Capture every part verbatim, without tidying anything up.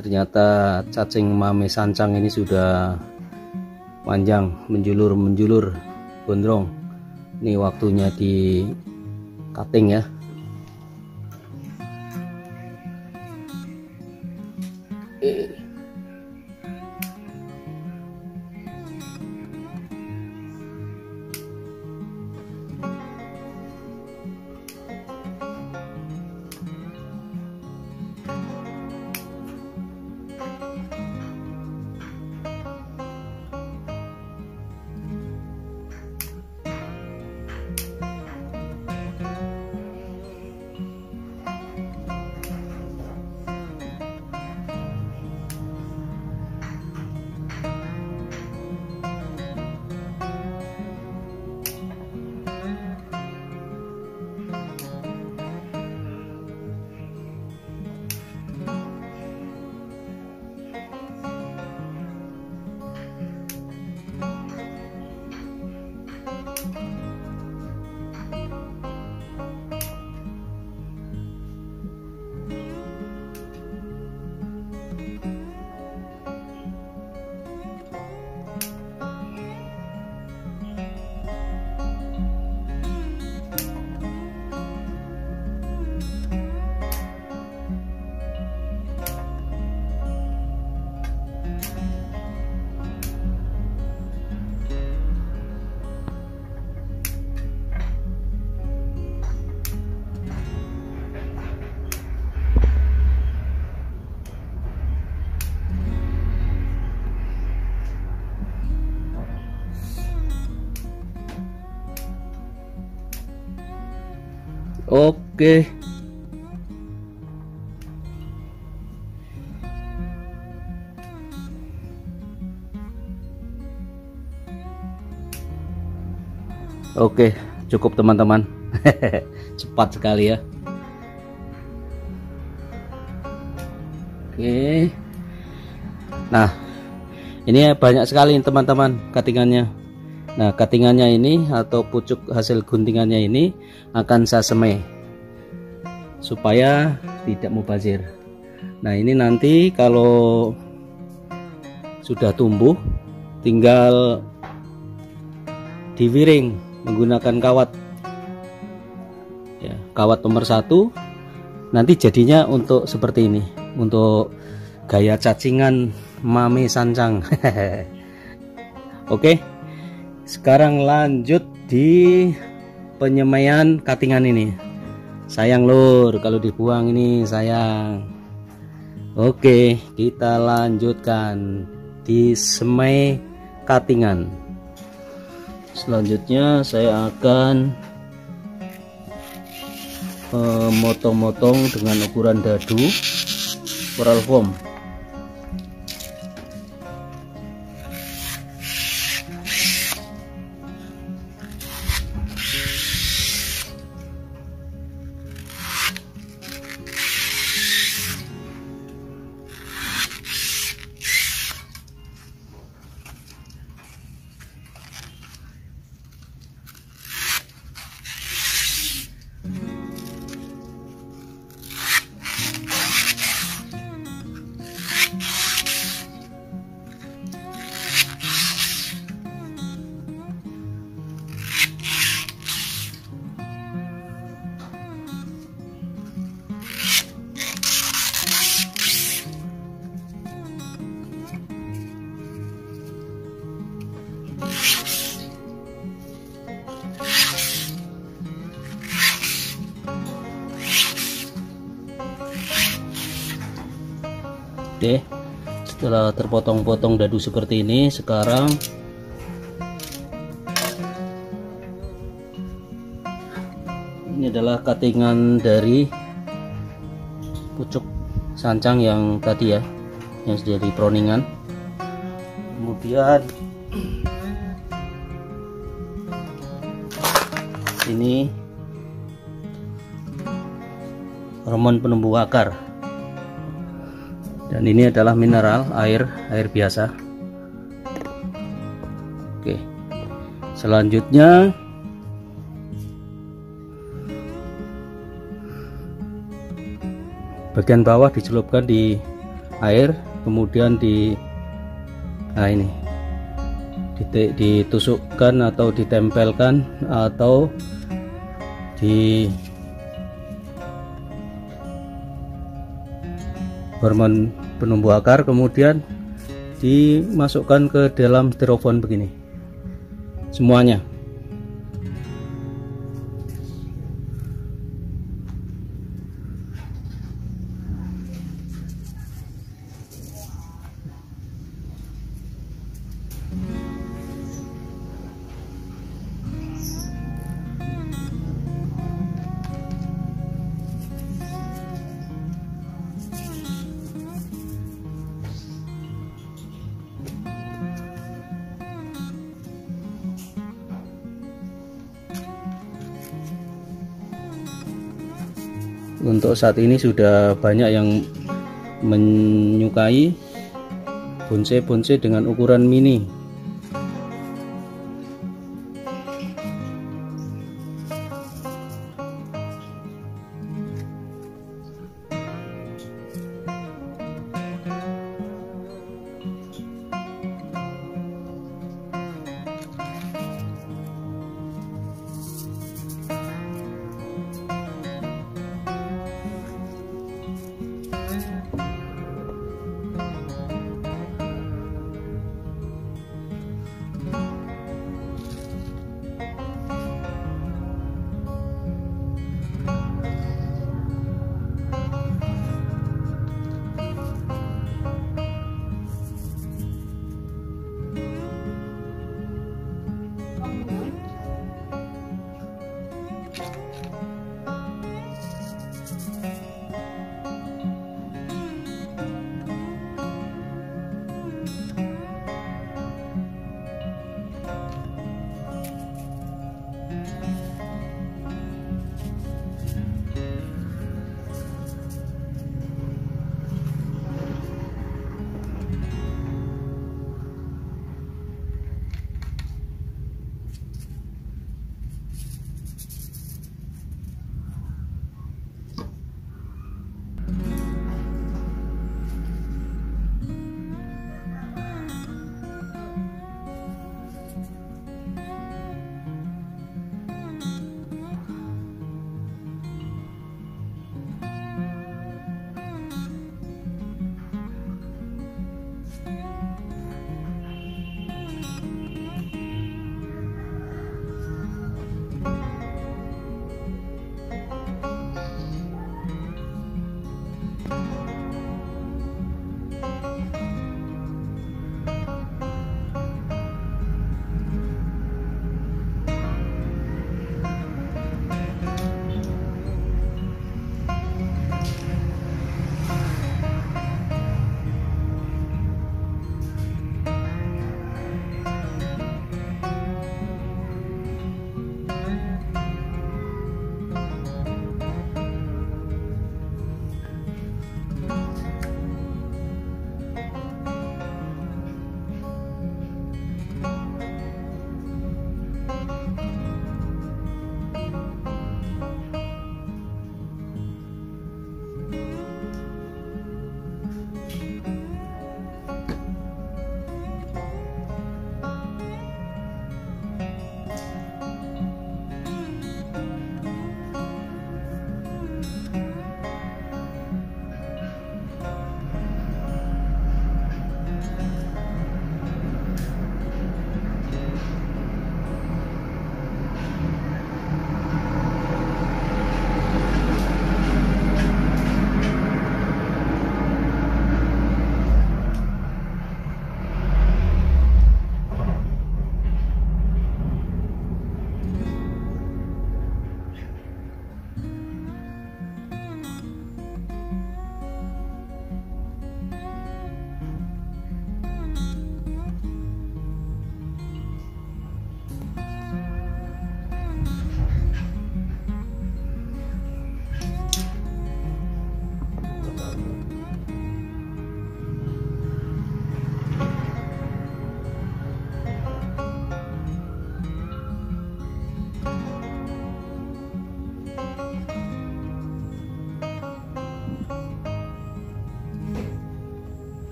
Ternyata cacing mame sancang ini sudah panjang, menjulur menjulur gondrong. Ini waktunya di cutting ya. Oke. Oke, cukup teman-teman. Cepat sekali ya. Oke. Nah, ini banyak sekali teman-teman cuttingannya. Nah, cuttingannya ini atau pucuk hasil guntingannya ini akan saya semai supaya tidak mubazir. Nah, ini nanti kalau sudah tumbuh tinggal diwiring menggunakan kawat ya, kawat nomor satu. Nanti jadinya untuk seperti ini, untuk gaya cacingan mame sancang. Oke, sekarang lanjut di penyemaian cuttingan ini. Sayang lur kalau dibuang ini, sayang. Oke, kita lanjutkan di semai cuttingan. Selanjutnya saya akan memotong-motong dengan ukuran dadu coral foam. Oke, setelah terpotong-potong dadu seperti ini, sekarang ini adalah cuttingan dari pucuk sancang yang tadi ya, yang sudah di proningan. Kemudian ini hormon penumbuh akar. Dan ini adalah mineral air, air biasa. Oke. Selanjutnya bagian bawah dicelupkan di air, kemudian di nah ini ditusukkan atau ditempelkan atau di hormon penumbuh akar, kemudian dimasukkan ke dalam styrofoam begini semuanya. Untuk saat ini sudah banyak yang menyukai bonsai-bonsai dengan ukuran mini.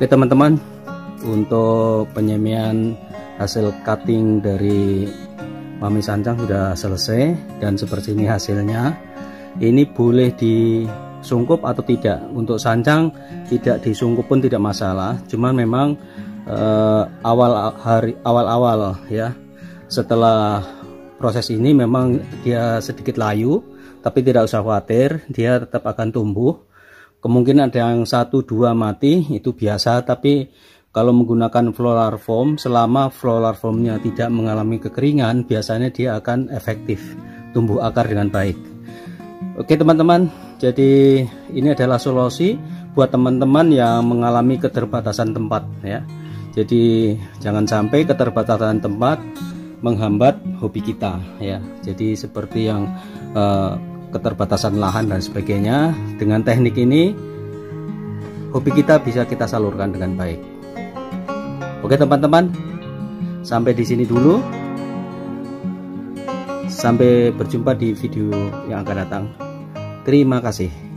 Oke teman-teman, untuk penyemian hasil cutting dari Mami Sancang sudah selesai, dan seperti ini hasilnya. Ini boleh disungkup atau tidak. Untuk sancang tidak disungkup pun tidak masalah, cuman memang eh, awal hari awal-awal ya, setelah proses ini memang dia sedikit layu, tapi tidak usah khawatir, dia tetap akan tumbuh. Kemungkinan ada yang satu dua mati, itu biasa, tapi kalau menggunakan floral foam, selama floral foamnya tidak mengalami kekeringan, biasanya dia akan efektif tumbuh akar dengan baik. Oke teman-teman, jadi ini adalah solusi buat teman-teman yang mengalami keterbatasan tempat ya. Jadi jangan sampai keterbatasan tempat menghambat hobi kita ya. Jadi seperti yang eh, keterbatasan lahan dan sebagainya, dengan teknik ini hobi kita bisa kita salurkan dengan baik. Oke teman-teman, sampai di sini dulu. Sampai berjumpa di video yang akan datang. Terima kasih.